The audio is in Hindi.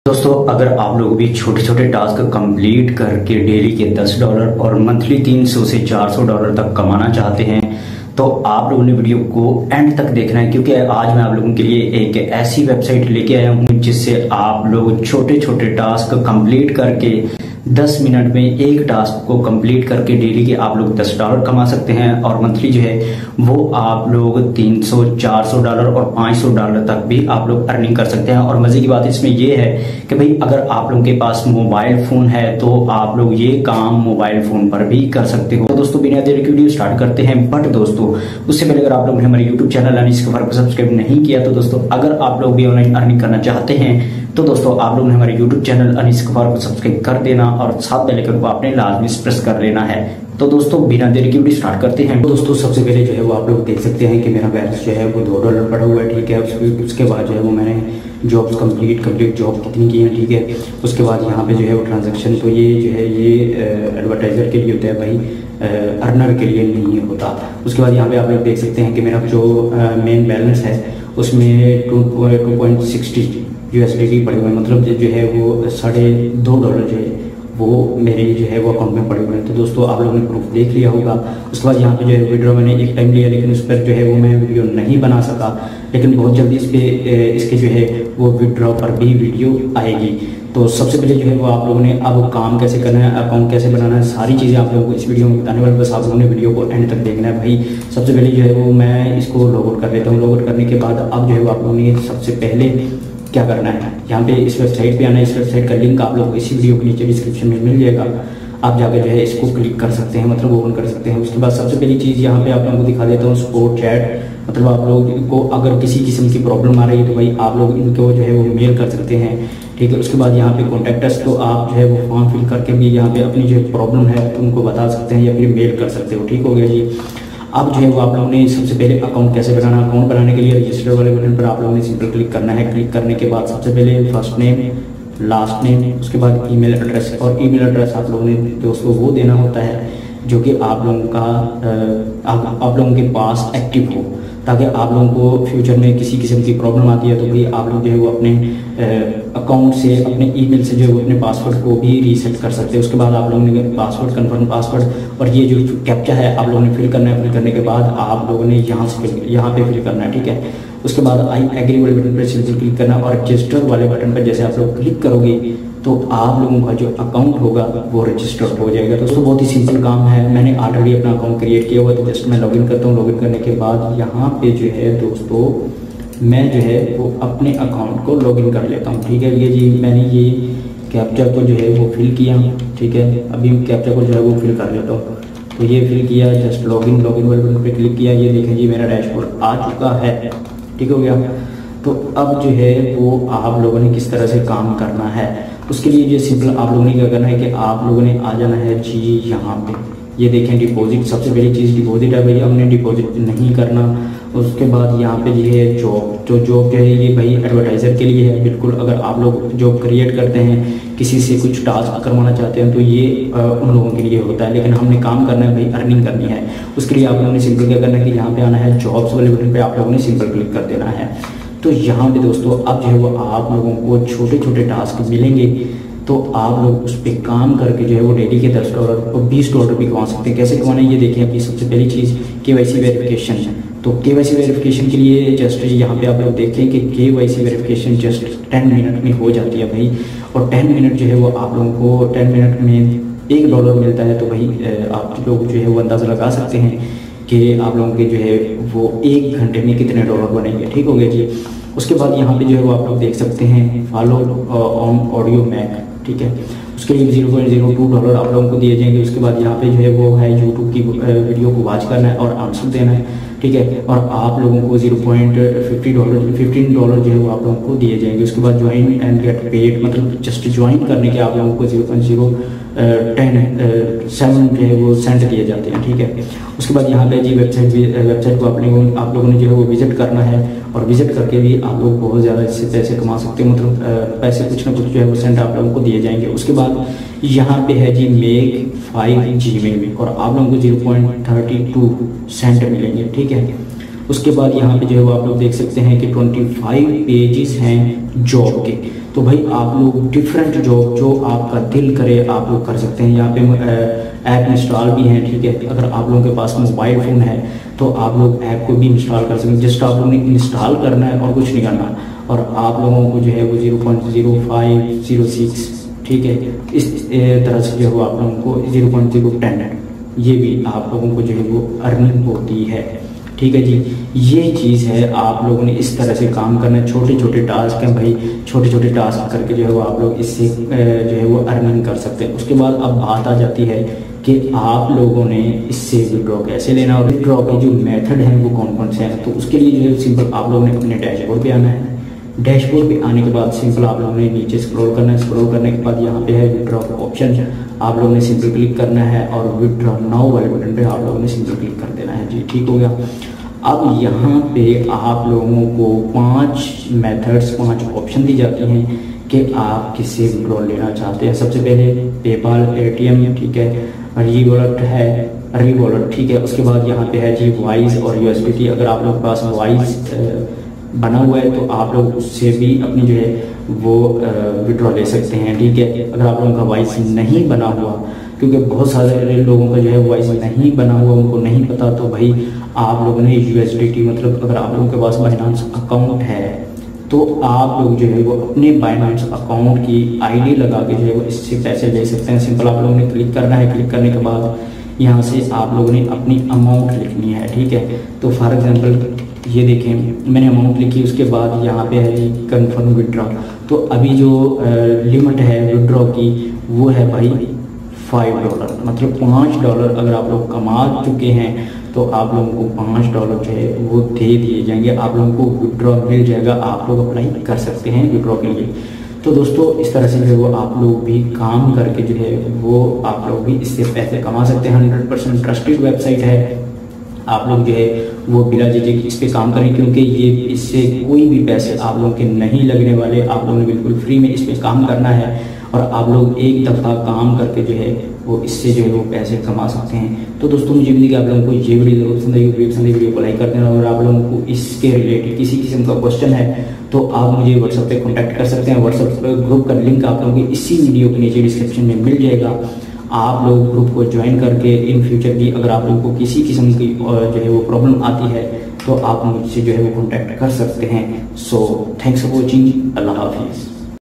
दोस्तों, अगर आप लोग भी छोटे छोटे टास्क कंप्लीट करके डेली के $10 और मंथली $300 से $400 तक कमाना चाहते हैं तो आप लोगों ने वीडियो को एंड तक देखना है, क्योंकि आज मैं आप लोगों के लिए एक ऐसी वेबसाइट लेके आया हूं जिससे आप लोग छोटे छोटे टास्क कंप्लीट करके 10 मिनट में एक टास्क को कंप्लीट करके डेली के आप लोग $10 कमा सकते हैं और मंथली जो है वो आप लोग $300, $400 और $500 तक भी आप लोग अर्निंग कर सकते हैं। और मजे की बात इसमें ये है कि भाई अगर आप लोगों के पास मोबाइल फोन है तो आप लोग ये काम मोबाइल फोन पर भी कर सकते हो। तो दोस्तों, बिना देर के वीडियो स्टार्ट करते हैं। बट दोस्तों, उससे पहले अगर आप लोगों ने हमारे यूट्यूब चैनल अनीस कफार को सब्सक्राइब नहीं किया तो दोस्तों, अगर आप लोग भी ऑनलाइन अर्निंग करना चाहते हैं तो दोस्तों आप लोगों ने हमारे YouTube चैनल अनीस कफार को सब्सक्राइब कर देना और साथ बेल आइकन को आपने लाजमी प्रेस कर लेना है। तो दोस्तों, बिना देरी के वीडियो स्टार्ट करते हैं। तो दोस्तों, सबसे पहले जो है वो आप लोग देख सकते हैं कि मेरा बैलेंस जो है वो $2 पड़ा हुआ है, ठीक है। उसके बाद जो है वो मैंने जॉब्स कंप्लीट जॉब कितनी की है, ठीक है। उसके बाद यहाँ पे जो है वो ट्रांजेक्शन, तो ये जो है ये एडवर्टाइजर के लिए होता है भाई, अर्नर के लिए नहीं होता। उसके बाद यहाँ पे आप लोग देख सकते हैं कि मेरा जो मेन बैलेंस है उसमें 2.60 USD पड़े हुए हैं, मतलब जो है वो $2.5 जो है वो मेरे जो है वो अकाउंट में पड़े हुए हैं। तो दोस्तों, आप लोगों ने प्रूफ देख लिया होगा। उसके बाद यहाँ पे जो है विड्रॉ मैंने एक टाइम लिया, लेकिन उस पर जो है वो मैं वीडियो नहीं बना सका, लेकिन बहुत जल्दी इसके जो है वो विड्रॉ पर भी वीडियो आएगी। तो सबसे पहले जो है वो आप लोगों ने अब काम कैसे करना है, अकाउंट कैसे बनाना है, सारी चीज़ें आप लोगों को इस वीडियो में बताने वाले, बस आप लोगों ने वीडियो को एंड तक देखना है भाई। सबसे पहले जो है वो मैं इसको लॉगआउट कर लेता हूँ। लॉगआउट करने के बाद अब जो है वो आप लोगों ने सबसे पहले क्या करना है, यहाँ पे इस वेबसाइट पे आना है। इस वेबसाइट का लिंक आप लोगों को इसी वीडियो के नीचे डिस्क्रिप्शन में मिल जाएगा। आप जाकर जो है इसको क्लिक कर सकते हैं, मतलब ओपन कर सकते हैं। उसके बाद सबसे पहली चीज़ यहाँ पे आप लोगों को दिखा देता हूँ, सपोर्ट चैट। मतलब आप लोगों को अगर किसी किस्म की प्रॉब्लम आ रही है तो भाई आप लोग इनको जो है वो मेल कर सकते हैं, ठीक है। उसके बाद यहाँ पे कॉन्टैक्ट अस, तो आप जो है वो फॉर्म फिल करके भी यहाँ पे अपनी जो प्रॉब्लम है तो उनको बता सकते हैं या फिर मेल कर सकते हो, ठीक हो गया जी। अब जो है वो आप लोगों ने सबसे पहले अकाउंट कैसे बनाना, अकाउंट बनाने के लिए रजिस्टर वाले बटन पर आप लोगों ने सिंपल क्लिक करना है। क्लिक करने के बाद सबसे पहले फर्स्ट नेम, लास्ट नेम, उसके बाद ईमेल एड्रेस, और ईमेल एड्रेस आप लोगों ने दोस्तों वो देना होता है जो कि आप लोगों के पास एक्टिव हो, ताकि आप लोगों को फ्यूचर में किसी किस्म की प्रॉब्लम आती है तो भाई आप लोग जो है वो अपने अकाउंट से, अपने ईमेल से जो है वो अपने पासवर्ड को भी रीसेट कर सकते हैं। उसके बाद आप लोगों ने पासवर्ड, कन्फर्म पासवर्ड और ये जो कैप्चा है आप लोगों ने फिल करना है। फिल करने के बाद आप लोगों ने यहाँ पे फिल करना है, ठीक है। उसके बाद आई एग्री वाले बटन पर सिंपल क्लिक करना और रजिस्टर वाले बटन पर जैसे आप लोग क्लिक करोगे तो आप लोगों का जो अकाउंट होगा वो रजिस्टर्ड हो जाएगा। दोस्तों, बहुत ही सिंपल काम है। मैंने ऑलरेडी अपना अकाउंट क्रिएट किया हुआ, तो जस्ट मैं लॉगिन करता हूँ। लॉगिन करने के बाद यहाँ पे जो है दोस्तों मैं जो है वो अपने अकाउंट को लॉगिन कर लेता हूँ, ठीक है। ये जी मैंने ये कैप्चा को जो है वो फिल किया, ठीक है। अभी कैप्चा को जो है वो फिल कर लेता हूँ। तो ये फिल किया, जस्ट लॉगिन वाले बटन पे क्लिक किया। ये देखें जी मेरा डैशबोर्ड आ चुका है, ठीक हो गया। तो अब जो है वो आप लोगों ने किस तरह से काम करना है, उसके लिए ये सिंपल आप लोगों ने क्या करना है कि आप लोगों ने आ जाना है जी यहाँ पे। ये देखें डिपॉजिट, सबसे पहली चीज़ डिपॉजिट है भाई, हमने डिपॉजिट नहीं करना। उसके बाद यहाँ पे ये है जॉब, जो जॉब जो है ये भाई एडवर्टाइज़र के लिए है बिल्कुल। अगर आप लोग जॉब क्रिएट करते हैं, किसी से कुछ टास्क करवाना चाहते हैं तो ये उन लोगों के लिए होता है, लेकिन हमने काम करना है भाई, अर्निंग करनी है। उसके लिए आप लोगों ने सिंपल क्या करना है कि यहाँ पे आना है, जॉब्स वाले बटन पे आप लोगों ने सिंपल क्लिक कर देना है। तो यहाँ पे दोस्तों अब जो है वो आप लोगों को छोटे छोटे टास्क मिलेंगे, तो आप लोग उस पर काम करके जो है वो डेली के $10 और $20 भी कमा सकते हैं। कैसे कमाना है ये देखिए। अभी सबसे पहली चीज़ KYC वेरिफिकेशन है। तो KYC वेरिफिकेशन के लिए जस्ट यहाँ पे आप लोग देखें कि KYC वेरिफिकेशन जस्ट 10 मिनट में हो जाती है भाई। और 10 मिनट जो है वो आप लोगों को 10 मिनट में $1 मिलता है। तो भाई आप लोग जो है वो अंदाज़ा लगा सकते हैं कि आप लोगों के जो है वो 1 घंटे में कितने डॉलर बनेंगे, ठीक हो गया जी। उसके बाद यहाँ पे जो है वो आप लोग देख सकते हैं फॉलो ऑन ऑडियो मैक, ठीक है। उसके लिए $0.02 आप लोगों को दिए जाएंगे। उसके बाद यहाँ पे जो है वो है यूट्यूब की वीडियो को वॉच करना है और आंसर देना है, ठीक है। और आप लोगों को $15 जो है वो आप लोगों को दिए जाएंगे। उसके बाद ज्वाइन एंड गेट पेड, मतलब जस्ट ज्वाइन करने के आप लोगों को 0.007 जो है वो सेंड दिए जाते हैं, ठीक है। उसके बाद यहाँ पे जी वेबसाइट को आप लोगों ने जो है वो विजिट करना है और विजिट करके भी आप लोग बहुत ज़्यादा इससे पैसे कमा सकते हैं, मतलब पैसे कुछ ना कुछ जो है वो सेंड आप लोगों को दिए जाएंगे। उसके बाद यहाँ पे है जी मेक 5 Gmail में और आप लोगों को 0.32 सेंट मिलेंगे, ठीक है। उसके बाद यहाँ पे जो है वो आप लोग देख सकते हैं कि 25 पेजेस हैं जॉब के। तो भाई आप लोग डिफरेंट जॉब जो आपका दिल करे आप लोग कर सकते हैं। यहाँ पे ऐप इंस्टॉल भी हैं, ठीक है। अगर आप लोगों के पास मोबाइल फ़ोन है तो आप लोग ऐप को भी इंस्टॉल कर सकते हैं। जस्ट आप लोगों ने इंस्टॉल करना है और कुछ नहीं करना, और आप लोगों को जो है वो 0.0506, ठीक है, इस तरह से जो है वो आप लोगों को 0.010 ये भी आप लोगों को जो है वो अर्निंग होती है, ठीक है जी। ये चीज़ है, आप लोगों ने इस तरह से काम करना है। छोटे छोटे टास्क हैं भाई, छोटे छोटे टास्क करके जो है वो आप लोग इससे जो है वो अर्निंग कर सकते हैं। उसके बाद अब बात आ जाती है कि आप लोगों ने इससे विड्रॉ कैसे लेना और विड्रॉ के जो मेथड हैं वो कौन कौन से हैं। तो उसके लिए जो है सिंपल आप लोगों ने अपने डैशबोर्ड पे आना है। डैशबोर्ड पे आने के बाद सिंपल आप लोगों ने नीचे स्क्रॉल करना है। स्क्रॉल करने के बाद यहाँ पे है विड्रॉ का ऑप्शन, आप लोगों ने सिंपल क्लिक करना है और विड्रॉ नाउ वाले बटन पे आप लोगों ने सिंपल क्लिक कर देना है जी, ठीक हो गया। अब यहाँ पे आप लोगों को 5 मेथड्स 5 ऑप्शन दी जाती हैं कि आप किससे विड्रॉ लेना चाहते हैं। सबसे पहले पेपाल, पेटीएम, ठीक है, रीवॉलेट है, रीवॉलेट, ठीक है। उसके बाद यहाँ पे है जी वाइज और यूएसडीटी। अगर आप लोगों के पास वाइज बना हुआ है तो आप लोग उससे भी अपनी जो है वो विड्रॉ ले सकते हैं, ठीक है। अगर आप लोगों का वाइज नहीं बना हुआ, क्योंकि बहुत सारे लोगों का जो है वाइज नहीं बना हुआ, उनको नहीं पता, तो भाई आप लोगों ने यूएसडीटी, मतलब अगर आप लोगों के पास बाइनांस अकाउंट है तो आप लोग जो है वो अपने बाइनांस अकाउंट की आईडी लगा के जो है वो इससे पैसे ले सकते हैं। सिंपल आप लोगों ने क्लिक करना है। क्लिक करने के बाद यहाँ से आप लोगों ने अपनी अमाउंट लिखनी है, ठीक है। तो फॉर एग्जांपल ये देखें मैंने अमाउंट लिखी, उसके बाद यहाँ पे है जी कन्फर्म विड्रॉ। तो अभी जो लिमिट है विड्रॉ की वो है भाई $5, मतलब $5 अगर आप लोग कमा चुके हैं तो आप लोगों को $5 जो है वो दे दिए जाएंगे, आप लोगों को विड्रॉ मिल जाएगा, आप लोग अप्लाई कर सकते हैं विड्रॉ के लिए। तो दोस्तों इस तरह से जो है वो आप लोग भी काम करके जो है वो आप लोग भी इससे पैसे कमा सकते हैं। 100% ट्रस्टेड वेबसाइट है, आप लोग जो है वो बिना झिझक इस पे काम करें, क्योंकि ये इससे कोई भी पैसे आप लोगों के नहीं लगने वाले। आप लोगों ने बिल्कुल फ्री में इस पे काम करना है और आप लोग एक दफ़ा काम करके जो है वो इससे जो है वो पैसे कमा सकते हैं। तो दोस्तों मुझे भी आप लोगों को ये वीडियो जरूर पसंद आई, वीडियो को लाइक कर देना। और आप लोगों को इसके रिलेटेड किसी किस्म का क्वेश्चन है तो आप मुझे व्हाट्सएप पे कांटेक्ट कर सकते हैं। व्हाट्सएप ग्रुप का लिंक आप लोगों को इसी वीडियो के नीचे डिस्क्रिप्शन में मिल जाएगा। आप लोग ग्रुप को ज्वाइन करके इन फ्यूचर भी अगर आप लोगों को किसी किस्म की जो है वो प्रॉब्लम आती है तो आप मुझसे जो है वो कांटेक्ट कर सकते हैं। सो थैंक्स फॉर वॉचिंग, अल्लाह हाफिज़।